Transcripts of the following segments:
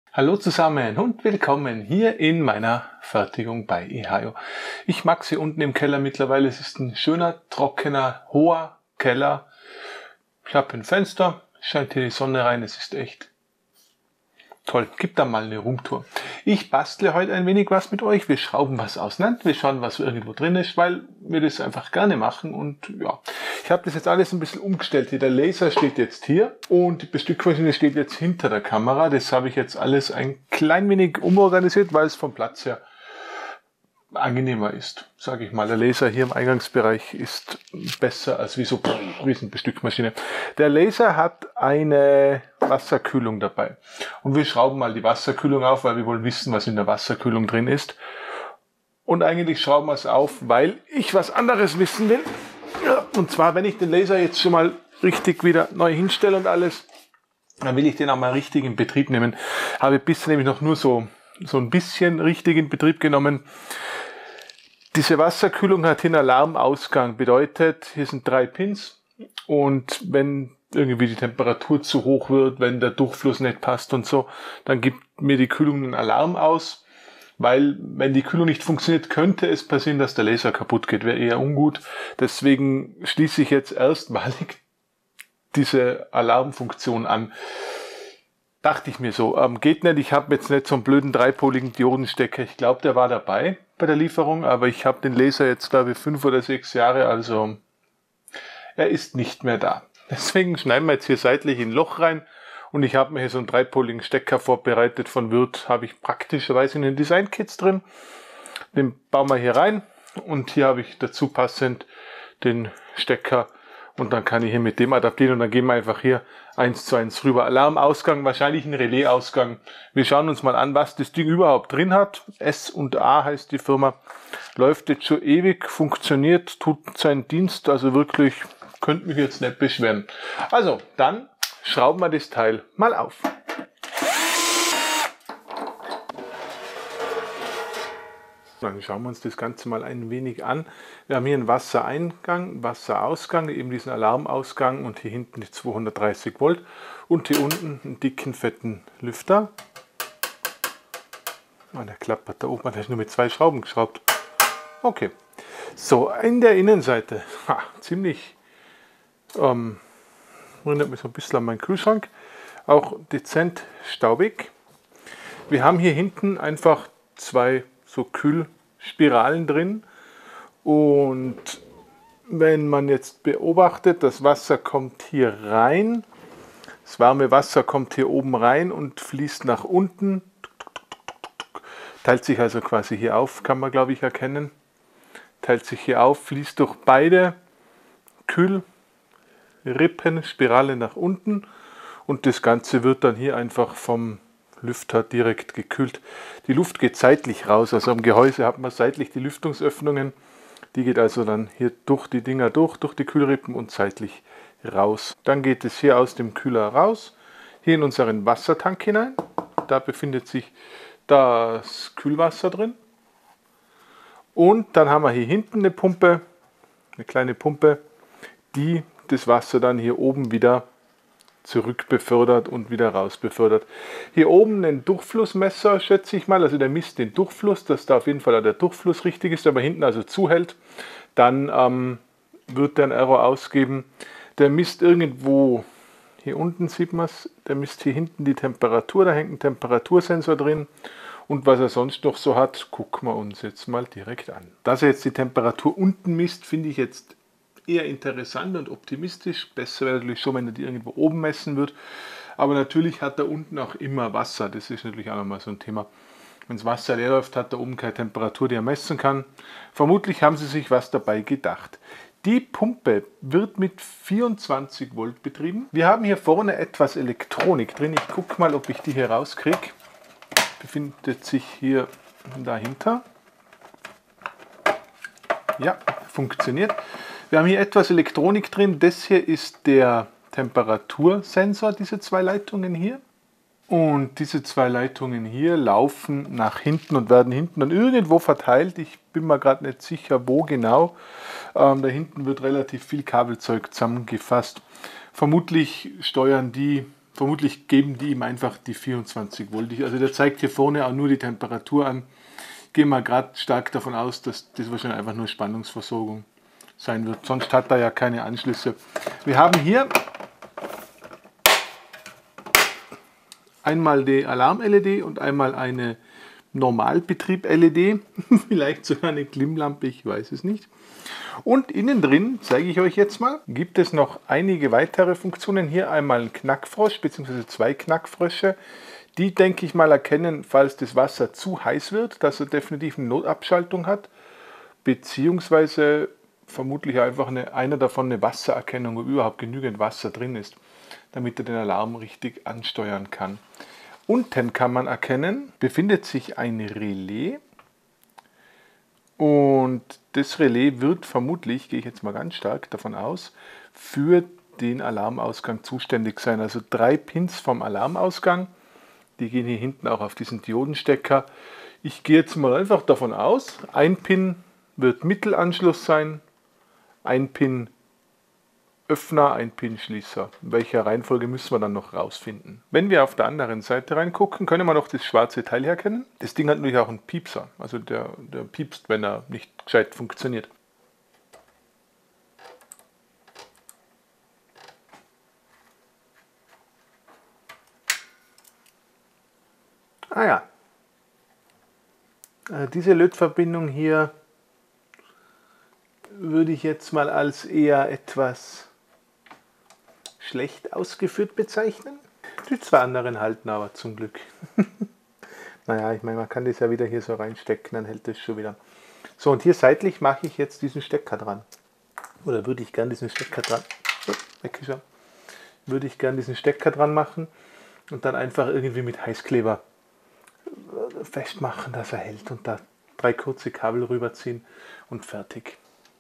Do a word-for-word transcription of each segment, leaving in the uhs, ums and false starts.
Hallo zusammen und willkommen hier in meiner Fertigung bei ehayo. Ich mag sie unten im Keller mittlerweile. Es ist ein schöner, trockener, hoher Keller. Ich habe ein Fenster, scheint hier die Sonne rein, es ist echt toll. Gibt da mal eine Roomtour. Ich bastle heute ein wenig was mit euch. Wir schrauben was auseinander, wir schauen, was irgendwo drin ist, weil wir das einfach gerne machen. Und ja, ich habe das jetzt alles ein bisschen umgestellt. Hier der Laser steht jetzt hier und die Bestückmaschine steht jetzt hinter der Kamera. Das habe ich jetzt alles ein klein wenig umorganisiert, weil es vom Platz her angenehmer ist, sage ich mal. Der Laser hier im Eingangsbereich ist besser als wie so eine Riesenbestückmaschine. Der Laser hat eine Wasserkühlung dabei. Und wir schrauben mal die Wasserkühlung auf, weil wir wollen wissen, was in der Wasserkühlung drin ist. Und eigentlich schrauben wir es auf, weil ich was anderes wissen will. Und zwar, wenn ich den Laser jetzt schon mal richtig wieder neu hinstelle und alles, dann will ich den auch mal richtig in Betrieb nehmen. Habe bisher nämlich noch nur so so ein bisschen richtig in Betrieb genommen. Diese Wasserkühlung hat hier einen Alarmausgang, bedeutet, hier sind drei Pins und wenn irgendwie die Temperatur zu hoch wird, wenn der Durchfluss nicht passt und so, dann gibt mir die Kühlung einen Alarm aus, weil wenn die Kühlung nicht funktioniert, könnte es passieren, dass der Laser kaputt geht, wäre eher ungut. Deswegen schließe ich jetzt erstmalig diese Alarmfunktion an. Dachte ich mir so, ähm, geht nicht, ich habe jetzt nicht so einen blöden dreipoligen Diodenstecker. Ich glaube, der war dabei bei der Lieferung, aber ich habe den Laser jetzt, glaube ich, fünf oder sechs Jahre, also er ist nicht mehr da. Deswegen schneiden wir jetzt hier seitlich in ein Loch rein und ich habe mir hier so einen dreipoligen Stecker vorbereitet von Würth, habe ich praktischerweise in den Design-Kits drin. Den bauen wir hier rein und hier habe ich dazu passend den Stecker. Und dann kann ich hier mit dem adaptieren und dann gehen wir einfach hier eins zu eins rüber. Alarmausgang, wahrscheinlich ein Relaisausgang. Wir schauen uns mal an, was das Ding überhaupt drin hat. S und A heißt die Firma. Läuft jetzt schon ewig, funktioniert, tut seinen Dienst. Also wirklich, könnte mich jetzt nicht beschweren. Also, dann schrauben wir das Teil mal auf. Dann schauen wir uns das Ganze mal ein wenig an. Wir haben hier einen Wassereingang, Wasserausgang, eben diesen Alarmausgang und hier hinten die zweihundertdreißig Volt und hier unten einen dicken, fetten Lüfter. Oh, der klappert da oben, der ist nur mit zwei Schrauben geschraubt. Okay, so in der Innenseite, ha, ziemlich, ähm, erinnert mich so ein bisschen an meinen Kühlschrank, auch dezent staubig. Wir haben hier hinten einfach zwei so Kühlspiralen drin und wenn man jetzt beobachtet, das Wasser kommt hier rein, das warme Wasser kommt hier oben rein und fließt nach unten, teilt sich also quasi hier auf, kann man glaube ich erkennen, teilt sich hier auf, fließt durch beide Kühlrippen, Spirale nach unten und das Ganze wird dann hier einfach vom Lüfter direkt gekühlt. Die Luft geht seitlich raus, also am Gehäuse hat man seitlich die Lüftungsöffnungen. Die geht also dann hier durch die Dinger durch, durch die Kühlrippen und seitlich raus. Dann geht es hier aus dem Kühler raus, hier in unseren Wassertank hinein. Da befindet sich das Kühlwasser drin. Und dann haben wir hier hinten eine Pumpe, eine kleine Pumpe, die das Wasser dann hier oben wieder zurück befördert und wieder raus befördert. Hier oben ein Durchflussmesser, schätze ich mal, also der misst den Durchfluss, dass da auf jeden Fall der Durchfluss richtig ist, aber hinten also zuhält, dann ähm, wird der einen Error ausgeben. Der misst irgendwo, hier unten sieht man es, der misst hier hinten die Temperatur, da hängt ein Temperatursensor drin und was er sonst noch so hat, gucken wir uns jetzt mal direkt an. Dass er jetzt die Temperatur unten misst, finde ich jetzt eher interessant und optimistisch. Besser wäre natürlich schon, wenn er die irgendwo oben messen wird. Aber natürlich hat er unten auch immer Wasser. Das ist natürlich auch nochmal so ein Thema. Wenn das Wasser leer läuft, hat er oben keine Temperatur, die er messen kann. Vermutlich haben sie sich was dabei gedacht. Die Pumpe wird mit vierundzwanzig Volt betrieben. Wir haben hier vorne etwas Elektronik drin. Ich gucke mal, ob ich die hier rauskriege. Befindet sich hier dahinter. Ja, funktioniert. Wir haben hier etwas Elektronik drin. Das hier ist der Temperatursensor, diese zwei Leitungen hier. Und diese zwei Leitungen hier laufen nach hinten und werden hinten dann irgendwo verteilt. Ich bin mir gerade nicht sicher, wo genau. Ähm, da hinten wird relativ viel Kabelzeug zusammengefasst. Vermutlich steuern die vermutlich geben die ihm einfach die vierundzwanzig Volt. Also der zeigt hier vorne auch nur die Temperatur an. Ich gehe mal gerade stark davon aus, dass das wahrscheinlich einfach nur Spannungsversorgung sein wird. Sonst hat er ja keine Anschlüsse. Wir haben hier einmal die Alarm-L E D und einmal eine Normalbetrieb-L E D. Vielleicht sogar eine Klimmlampe, ich weiß es nicht. Und innen drin, zeige ich euch jetzt mal, gibt es noch einige weitere Funktionen. Hier einmal ein Knackfrosch bzw. zwei Knackfrösche. Die, denke ich mal, erkennen, falls das Wasser zu heiß wird, dass er definitiv eine Notabschaltung hat. Beziehungsweise vermutlich einfach eine, einer davon eine Wassererkennung, wo überhaupt genügend Wasser drin ist, damit er den Alarm richtig ansteuern kann. Unten kann man erkennen, befindet sich ein Relais. Und das Relais wird vermutlich, gehe ich jetzt mal ganz stark davon aus, für den Alarmausgang zuständig sein. Also drei Pins vom Alarmausgang, die gehen hier hinten auch auf diesen Diodenstecker. Ich gehe jetzt mal einfach davon aus, ein Pin wird Mittelanschluss sein, ein Pin Öffner, ein Pin Schließer. In welcher Reihenfolge müssen wir dann noch rausfinden. Wenn wir auf der anderen Seite reingucken, können wir noch das schwarze Teil herkennen. Das Ding hat natürlich auch einen Piepser, also der, der piepst, wenn er nicht gescheit funktioniert. Ah ja, äh, diese Lötverbindung hier würde ich jetzt mal als eher etwas schlecht ausgeführt bezeichnen. Die zwei anderen halten aber zum Glück. Naja, ich meine, man kann das ja wieder hier so reinstecken, dann hält das schon wieder. So, und hier seitlich mache ich jetzt diesen Stecker dran. Oder würde ich gern diesen Stecker dran. So, weggeschaut. Würde ich gern diesen Stecker dran machen und dann einfach irgendwie mit Heißkleber festmachen, dass er hält und da drei kurze Kabel rüberziehen und fertig.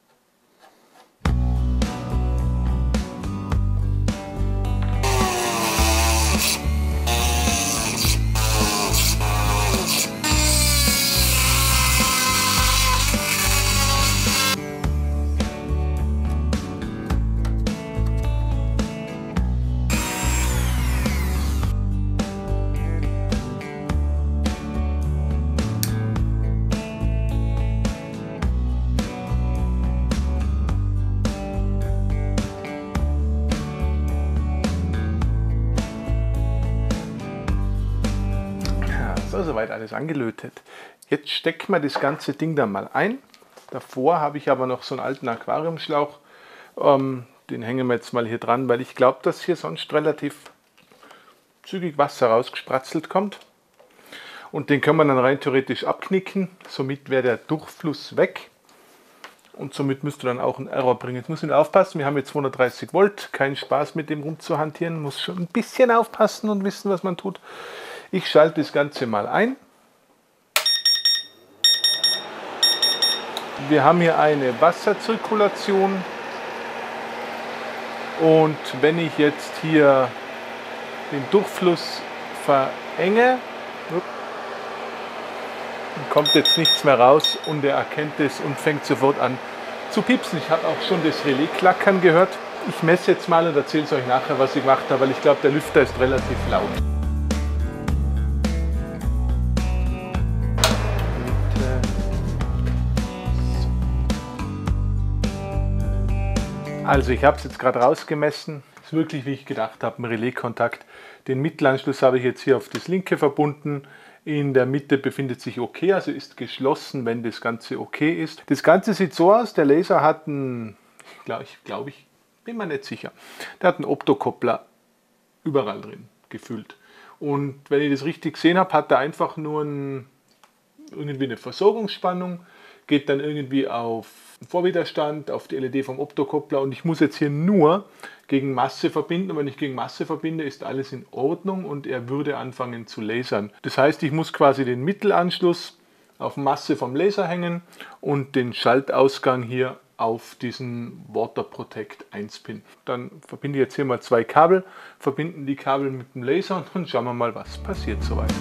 So, soweit alles angelötet. Jetzt stecken wir das ganze Ding da mal ein. Davor habe ich aber noch so einen alten Aquariumschlauch. Ähm, den hängen wir jetzt mal hier dran, weil ich glaube, dass hier sonst relativ zügig Wasser rausgespratzelt kommt. Und den können wir dann rein theoretisch abknicken. Somit wäre der Durchfluss weg. Und somit müsste dann auch ein Error bringen. Jetzt muss ich aufpassen, wir haben jetzt zweihundertdreißig Volt. Kein Spaß mit dem rumzuhantieren. Muss schon ein bisschen aufpassen und wissen, was man tut. Ich schalte das Ganze mal ein. Wir haben hier eine Wasserzirkulation und wenn ich jetzt hier den Durchfluss verenge, dann kommt jetzt nichts mehr raus und er erkennt es und fängt sofort an zu piepsen. Ich habe auch schon das Relais klackern gehört. Ich messe jetzt mal und erzähle es euch nachher, was ich gemacht habe, weil ich glaube, der Lüfter ist relativ laut. Also ich habe es jetzt gerade rausgemessen, ist wirklich wie ich gedacht habe, ein Relaiskontakt. Den Mittelanschluss habe ich jetzt hier auf das linke verbunden, in der Mitte befindet sich OK, also ist geschlossen, wenn das Ganze OK ist. Das Ganze sieht so aus, der Laser hat einen, ich glaube ich, glaub ich, bin mir nicht sicher, der hat einen Optokoppler überall drin, gefühlt. Und wenn ich das richtig gesehen habe, hat er einfach nur ein, irgendwie eine Versorgungsspannung, geht dann irgendwie auf Vorwiderstand, auf die L E D vom Optokoppler und ich muss jetzt hier nur gegen Masse verbinden und wenn ich gegen Masse verbinde, ist alles in Ordnung und er würde anfangen zu lasern. Das heißt, ich muss quasi den Mittelanschluss auf Masse vom Laser hängen und den Schaltausgang hier auf diesen Water Protect eins Pin. Dann verbinde ich jetzt hier mal zwei Kabel, verbinden die Kabel mit dem Laser und dann schauen wir mal, was passiert soweit.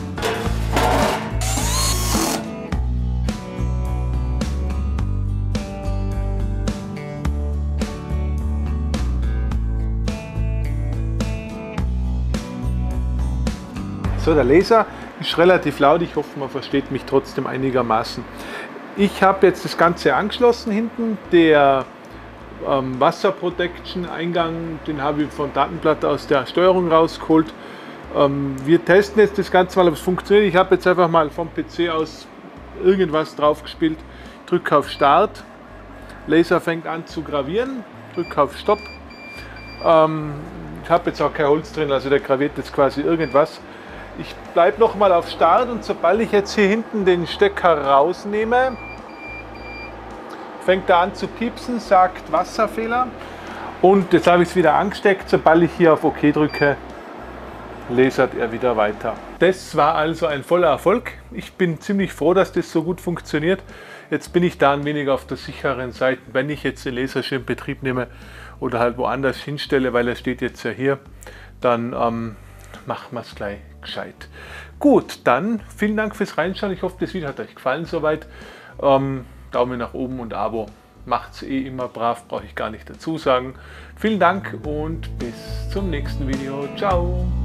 So, der Laser ist relativ laut, ich hoffe, man versteht mich trotzdem einigermaßen. Ich habe jetzt das Ganze angeschlossen hinten, der ähm, Wasser Protection Eingang, den habe ich von Datenblatt aus der Steuerung rausgeholt. Ähm, wir testen jetzt das Ganze mal, ob es funktioniert. Ich habe jetzt einfach mal vom P C aus irgendwas drauf gespielt, drücke auf Start, Laser fängt an zu gravieren, drücke auf Stopp. Ähm, ich habe jetzt auch kein Holz drin, also der graviert jetzt quasi irgendwas. Ich bleibe noch mal auf Start und sobald ich jetzt hier hinten den Stecker rausnehme, fängt er an zu piepsen, sagt Wasserfehler und jetzt habe ich es wieder angesteckt. Sobald ich hier auf OK drücke, lasert er wieder weiter. Das war also ein voller Erfolg. Ich bin ziemlich froh, dass das so gut funktioniert. Jetzt bin ich da ein wenig auf der sicheren Seite, wenn ich jetzt den Laserschirm in Betrieb nehme oder halt woanders hinstelle, weil er steht jetzt ja hier, dann ähm, machen wir es gleich gescheit. Gut, dann vielen Dank fürs Reinschauen. Ich hoffe, das Video hat euch gefallen soweit. Ähm, Daumen nach oben und Abo. Macht's eh immer brav, brauche ich gar nicht dazu sagen. Vielen Dank und bis zum nächsten Video. Ciao!